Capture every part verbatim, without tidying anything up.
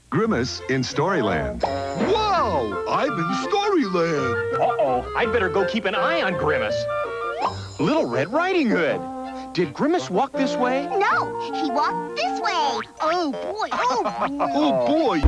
Grimace in Storyland. Wow, I'm in Storyland. Uh-oh, I'd better go keep an eye on Grimace. Little Red Riding Hood. Did Grimace walk this way? No, he walked this way. Oh boy, oh boy. Oh boy.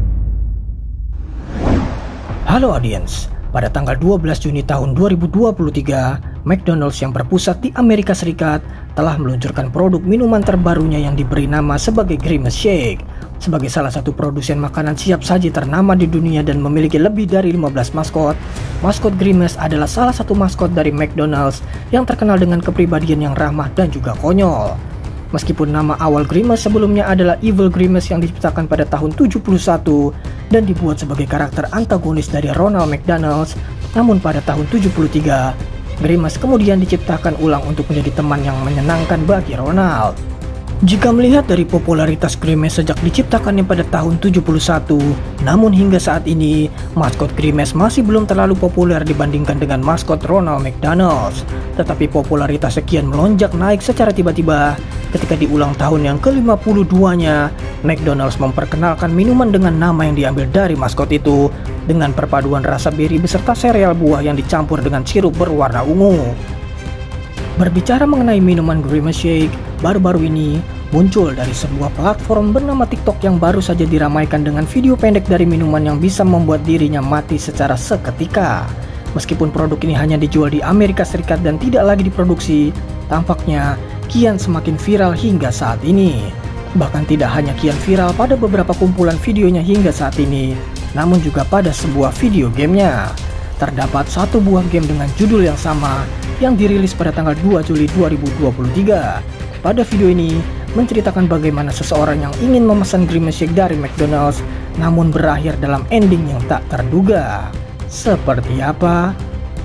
Halo audiens, pada tanggal dua belas Juni tahun dua ribu dua puluh tiga, McDonald's yang berpusat di Amerika Serikat telah meluncurkan produk minuman terbarunya yang diberi nama sebagai Grimace Shake. Sebagai salah satu produsen makanan siap saji ternama di dunia dan memiliki lebih dari lima belas maskot, maskot Grimace adalah salah satu maskot dari McDonald's yang terkenal dengan kepribadian yang ramah dan juga konyol. Meskipun nama awal Grimace sebelumnya adalah Evil Grimace yang diciptakan pada tahun tujuh puluh satu dan dibuat sebagai karakter antagonis dari Ronald McDonald, namun pada tahun tujuh puluh tiga, Grimace kemudian diciptakan ulang untuk menjadi teman yang menyenangkan bagi Ronald. Jika melihat dari popularitas Grimace sejak diciptakannya pada tahun tujuh puluh satu, namun hingga saat ini, maskot Grimace masih belum terlalu populer dibandingkan dengan maskot Ronald McDonald. Tetapi popularitas sekian melonjak naik secara tiba-tiba ketika di ulang tahun yang ke lima puluh dua-nya, McDonald's memperkenalkan minuman dengan nama yang diambil dari maskot itu, dengan perpaduan rasa beri beserta sereal buah yang dicampur dengan sirup berwarna ungu. Berbicara mengenai minuman Grimace Shake, baru-baru ini muncul dari sebuah platform bernama TikTok yang baru saja diramaikan dengan video pendek dari minuman yang bisa membuat dirinya mati secara seketika. Meskipun produk ini hanya dijual di Amerika Serikat dan tidak lagi diproduksi, tampaknya kian semakin viral hingga saat ini. Bahkan tidak hanya kian viral pada beberapa kumpulan videonya hingga saat ini, namun juga pada sebuah video gamenya. Terdapat satu buah game dengan judul yang sama yang dirilis pada tanggal dua Juli dua ribu dua puluh tiga. Pada video ini menceritakan bagaimana seseorang yang ingin memesan Grimace Shake dari McDonald's namun berakhir dalam ending yang tak terduga. Seperti apa?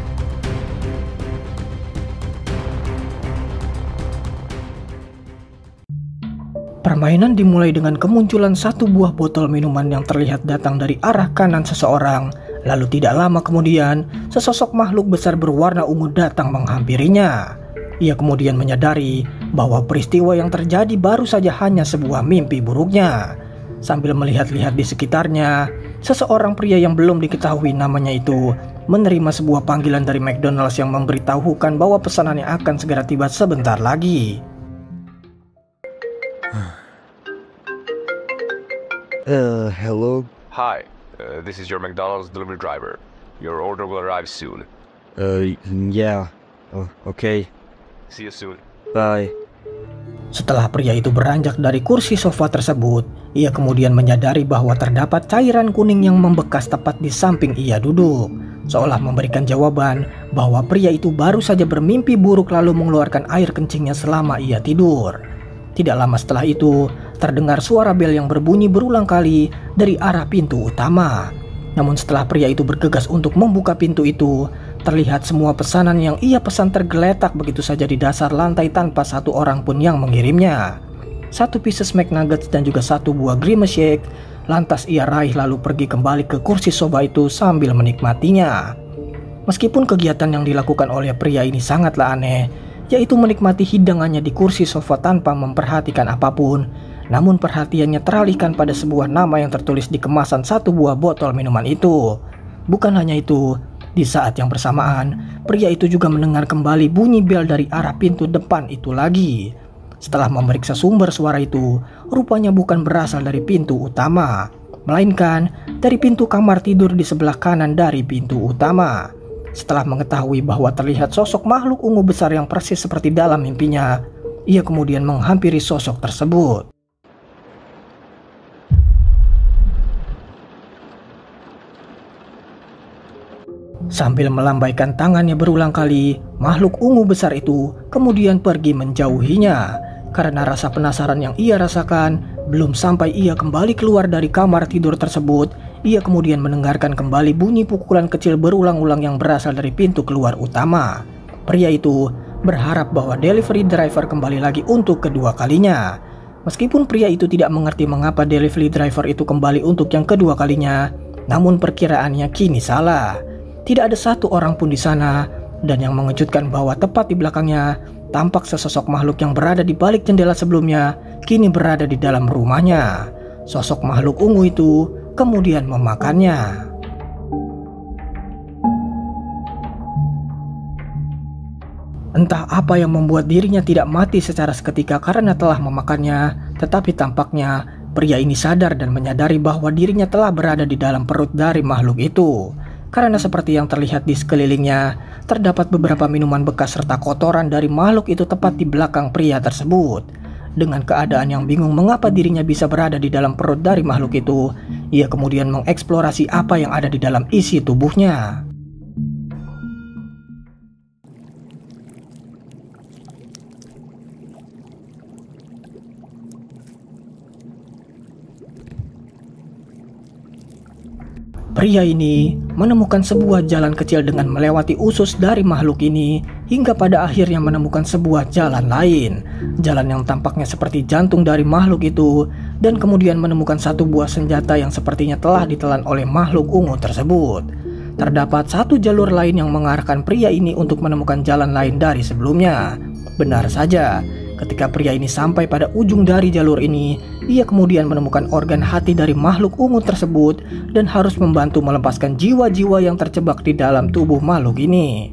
Permainan dimulai dengan kemunculan satu buah botol minuman yang terlihat datang dari arah kanan seseorang. Lalu tidak lama kemudian, sesosok makhluk besar berwarna ungu datang menghampirinya. Ia kemudian menyadari bahwa peristiwa yang terjadi baru saja hanya sebuah mimpi buruknya. Sambil melihat-lihat di sekitarnya, seseorang pria yang belum diketahui namanya itu menerima sebuah panggilan dari McDonald's yang memberitahukan bahwa pesanannya akan segera tiba sebentar lagi. Uh, hello? Hi, uh, this is your McDonald's delivery driver. Your order will arrive soon. Uh, yeah. Oh, okay. See you soon. Bye. Setelah pria itu beranjak dari kursi sofa tersebut, ia kemudian menyadari bahwa terdapat cairan kuning yang membekas tepat di samping ia duduk. Seolah memberikan jawaban bahwa pria itu baru saja bermimpi buruk lalu mengeluarkan air kencingnya selama ia tidur. Tidak lama setelah itu, terdengar suara bel yang berbunyi berulang kali dari arah pintu utama. Namun setelah pria itu bergegas untuk membuka pintu itu, terlihat semua pesanan yang ia pesan tergeletak begitu saja di dasar lantai tanpa satu orang pun yang mengirimnya. Satu pieces McNuggets dan juga satu buah Grimace Shake, lantas ia raih lalu pergi kembali ke kursi sofa itu sambil menikmatinya. Meskipun kegiatan yang dilakukan oleh pria ini sangatlah aneh, yaitu menikmati hidangannya di kursi sofa tanpa memperhatikan apapun, namun perhatiannya teralihkan pada sebuah nama yang tertulis di kemasan satu buah botol minuman itu. Bukan hanya itu, di saat yang bersamaan, pria itu juga mendengar kembali bunyi bel dari arah pintu depan itu lagi. Setelah memeriksa sumber suara itu, rupanya bukan berasal dari pintu utama, melainkan dari pintu kamar tidur di sebelah kanan dari pintu utama. Setelah mengetahui bahwa terlihat sosok makhluk ungu besar yang persis seperti dalam mimpinya, ia kemudian menghampiri sosok tersebut. Sambil melambaikan tangannya berulang kali, makhluk ungu besar itu kemudian pergi menjauhinya. Karena rasa penasaran yang ia rasakan, belum sampai ia kembali keluar dari kamar tidur tersebut, ia kemudian mendengarkan kembali bunyi pukulan kecil berulang-ulang yang berasal dari pintu keluar utama. Pria itu berharap bahwa delivery driver kembali lagi untuk kedua kalinya. Meskipun pria itu tidak mengerti mengapa delivery driver itu kembali untuk yang kedua kalinya, namun perkiraannya kini salah. Tidak ada satu orang pun di sana, dan yang mengejutkan bahwa tepat di belakangnya tampak sesosok makhluk yang berada di balik jendela sebelumnya kini berada di dalam rumahnya. Sosok makhluk ungu itu kemudian memakannya. Entah apa yang membuat dirinya tidak mati secara seketika karena telah memakannya, tetapi tampaknya pria ini sadar dan menyadari bahwa dirinya telah berada di dalam perut dari makhluk itu. Karena seperti yang terlihat di sekelilingnya, terdapat beberapa minuman bekas serta kotoran dari makhluk itu tepat di belakang pria tersebut. Dengan keadaan yang bingung mengapa dirinya bisa berada di dalam perut dari makhluk itu, ia kemudian mengeksplorasi apa yang ada di dalam isi tubuhnya. Pria ini menemukan sebuah jalan kecil dengan melewati usus dari makhluk ini hingga pada akhirnya menemukan sebuah jalan lain. Jalan yang tampaknya seperti jantung dari makhluk itu, dan kemudian menemukan satu buah senjata yang sepertinya telah ditelan oleh makhluk ungu tersebut. Terdapat satu jalur lain yang mengarahkan pria ini untuk menemukan jalan lain dari sebelumnya. Benar saja, ketika pria ini sampai pada ujung dari jalur ini, ia kemudian menemukan organ hati dari makhluk ungu tersebut dan harus membantu melepaskan jiwa-jiwa yang terjebak di dalam tubuh makhluk ini.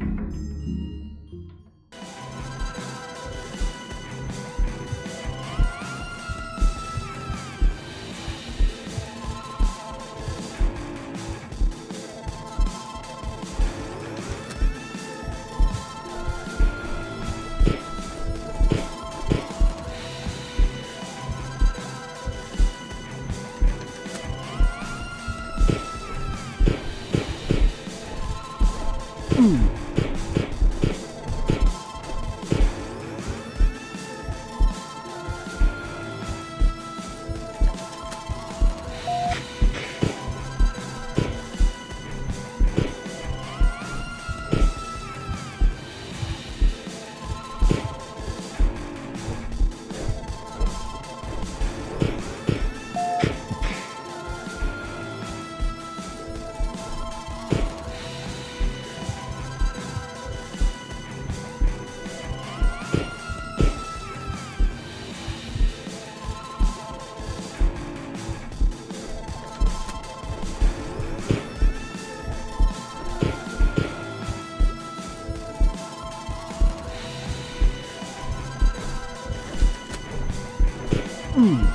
Hmm.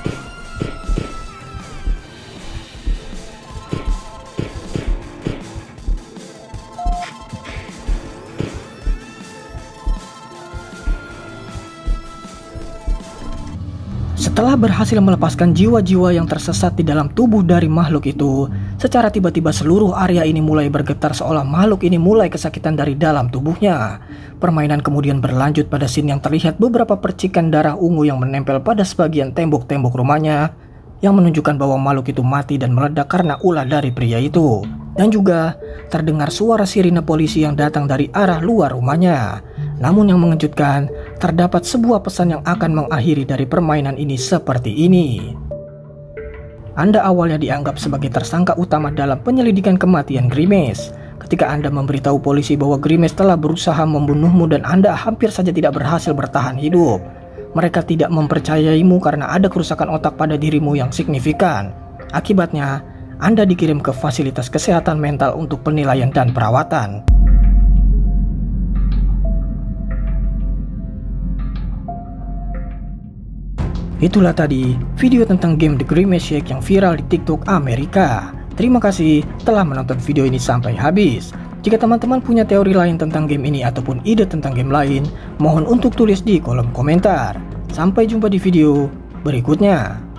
Setelah berhasil melepaskan jiwa-jiwa yang tersesat di dalam tubuh dari makhluk itu, secara tiba-tiba seluruh area ini mulai bergetar seolah makhluk ini mulai kesakitan dari dalam tubuhnya. Permainan kemudian berlanjut pada scene yang terlihat beberapa percikan darah ungu yang menempel pada sebagian tembok-tembok rumahnya, yang menunjukkan bahwa makhluk itu mati dan meledak karena ulah dari pria itu. Dan juga terdengar suara sirine polisi yang datang dari arah luar rumahnya. Namun yang mengejutkan, terdapat sebuah pesan yang akan mengakhiri dari permainan ini seperti ini. Anda awalnya dianggap sebagai tersangka utama dalam penyelidikan kematian Grimace. Ketika Anda memberitahu polisi bahwa Grimace telah berusaha membunuhmu dan Anda hampir saja tidak berhasil bertahan hidup, mereka tidak mempercayaimu karena ada kerusakan otak pada dirimu yang signifikan. Akibatnya, Anda dikirim ke fasilitas kesehatan mental untuk penilaian dan perawatan. Itulah tadi video tentang game The Grimace Shake yang viral di TikTok Amerika. Terima kasih telah menonton video ini sampai habis. Jika teman-teman punya teori lain tentang game ini ataupun ide tentang game lain, mohon untuk tulis di kolom komentar. Sampai jumpa di video berikutnya.